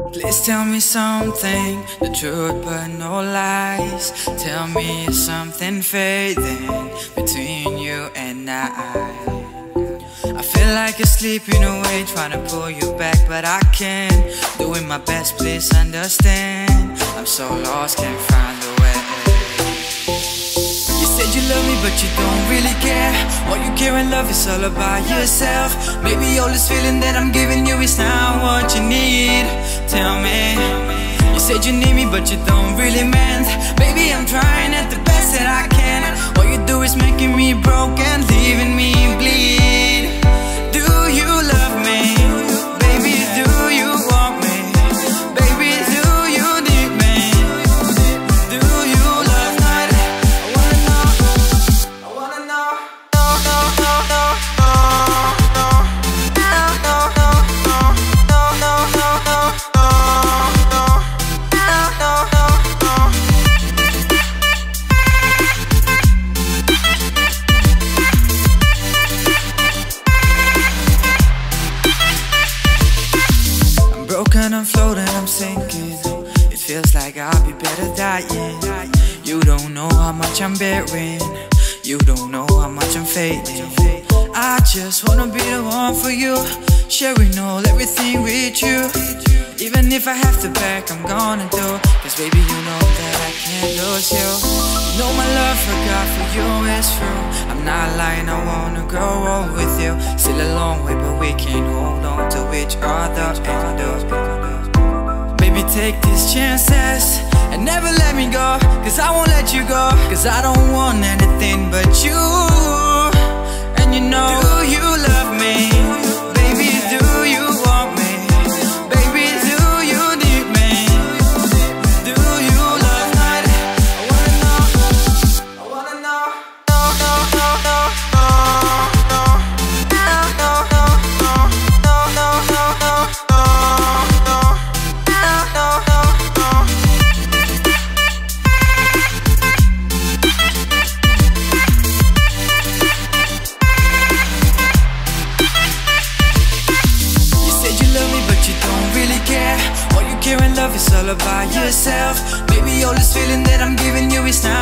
Please tell me something, the truth but no lies. Tell me is something fading between you and I feel like you're slipping away, trying to pull you back, but I can't. Doing my best, please understand. I'm so lost, can't find a way. You said you love me, but you don't really care. All you care and love is all about yourself. Maybe all this feeling that I'm giving you is not what you need. Tell me. You said you need me, but you don't really mean. Baby, I'm trying at the best that I can. All you do is making me broke and leaving me bleed. Do you love me? Baby, do you want me? Baby, do you need me? Do you love me? I wanna know. Broken, I'm floating, I'm sinking. It feels like I'll be better dying. You don't know how much I'm bearing. You don't know how much I'm fading. I just wanna be the one for you, sharing all everything with you. Even if I have to back, I'm gonna do. Cause baby, you know that I can't lose you. You know my love for God for you is true. I'm not lying, I wanna grow old with you. Still a long way, but we can hold on to each other and do. Baby, take these chances and never let me go. Cause I won't let you go. Cause I don't want anything but you. And you know, do you love me? Baby, do you want me? Baby, do you need me? Do you love me? I wanna know. Love is all about yourself. Maybe all this feeling that I'm giving you is not